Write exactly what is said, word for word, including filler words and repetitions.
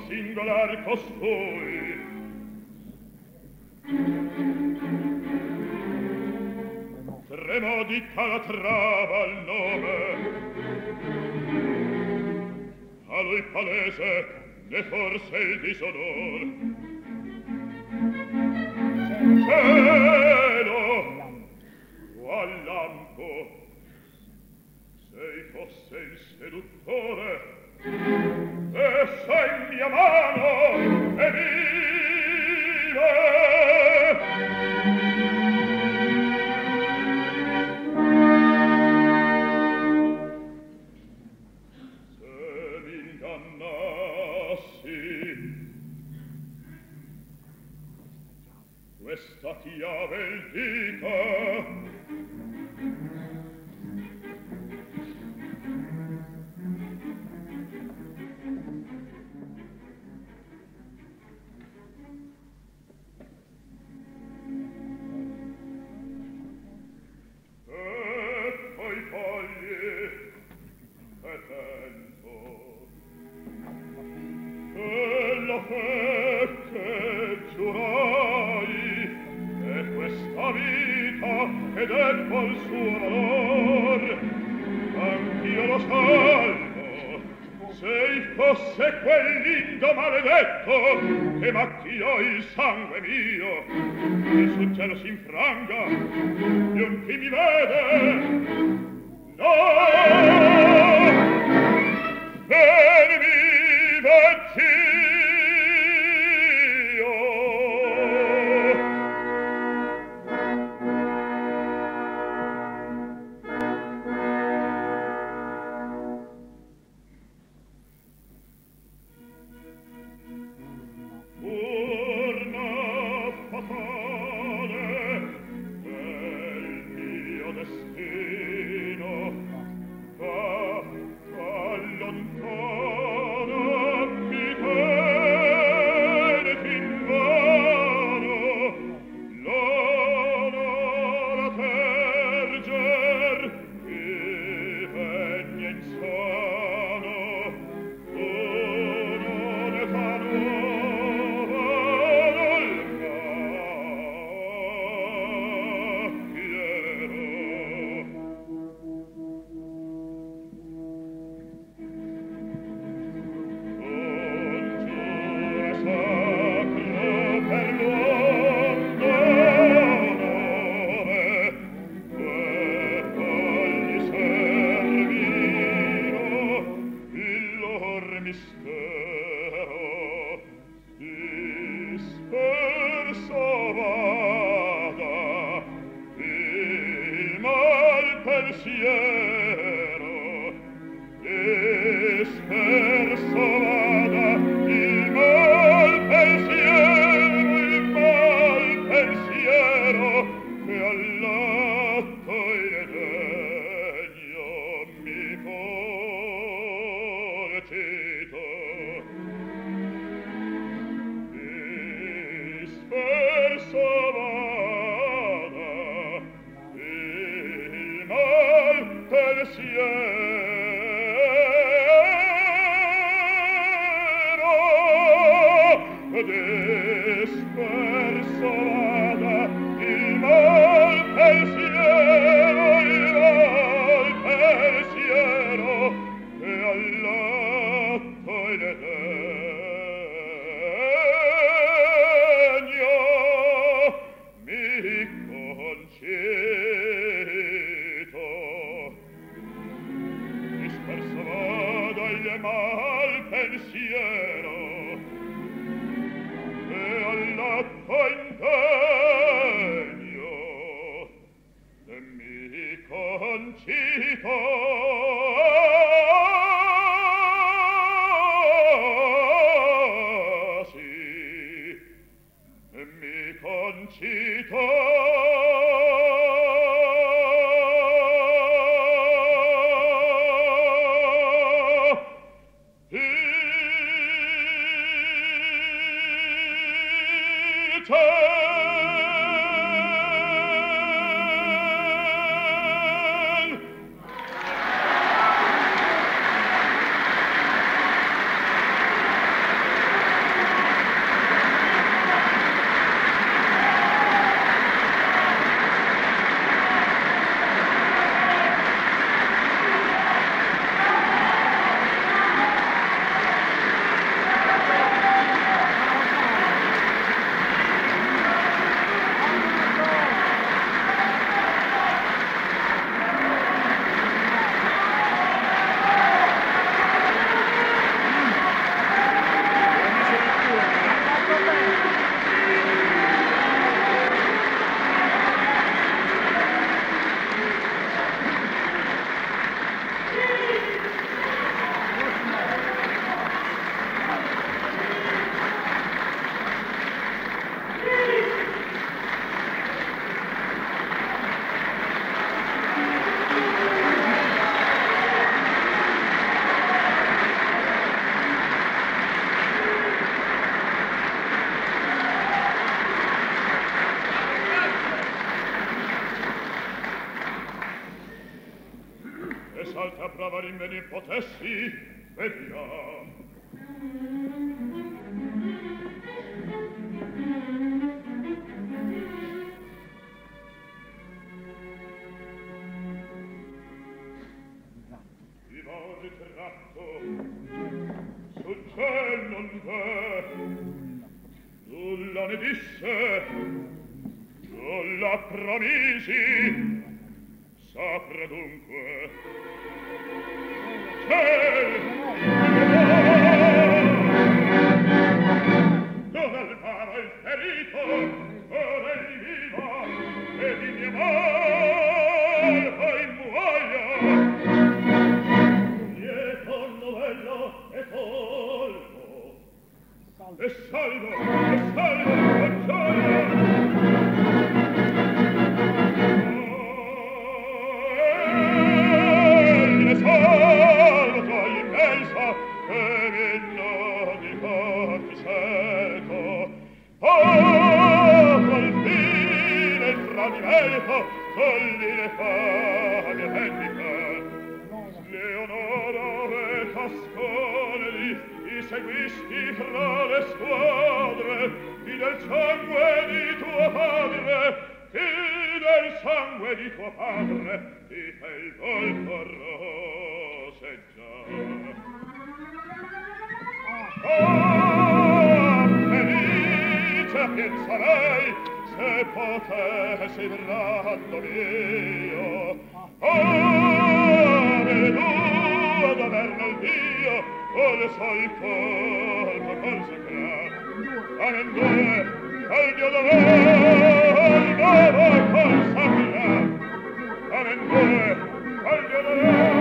singolar costui. Tremò di Calatrava il nome, a lui palese né forse il disonor. Cielo, qual lampo, sei fosse il seduttore, essa in mia mano e vive. Se mi ingannassi, questa chiave il dica. Ed ecco il suo valor, anch'io lo salvo, se fosse quell'indo maledetto che macchiò il sangue mio, il suo cielo si infranga di un chi mi vede. No! Venimi, vecchio! in venir potessi, vediam. Vi va ritratto, sul ciel non v'è, nulla ne disse, nulla promisi, sapra dunque. Ciel, dove il vano il ferito, ora egli viva, ed in mia mal poi muoia. Lieto novello e colmo, e salvo, e salvo, e gioia. Salvo gioia immensa, che vinno di forti seco. Oh, colpire il tradimento, togli le fame vendica. Leonora e Tascone lì, i seguisti fra le squadre, chi del sangue di tuo padre, chi del sangue di tuo padre, ti fa il volto roseggiar. Oh, felice pienserei, se potessi brando mio. Oh, venuto ad aver nel Dio, o sol colpo consacrar. Amen due, al Dio d'amor, il nuovo consacrar. Amen due, al Dio d'amor.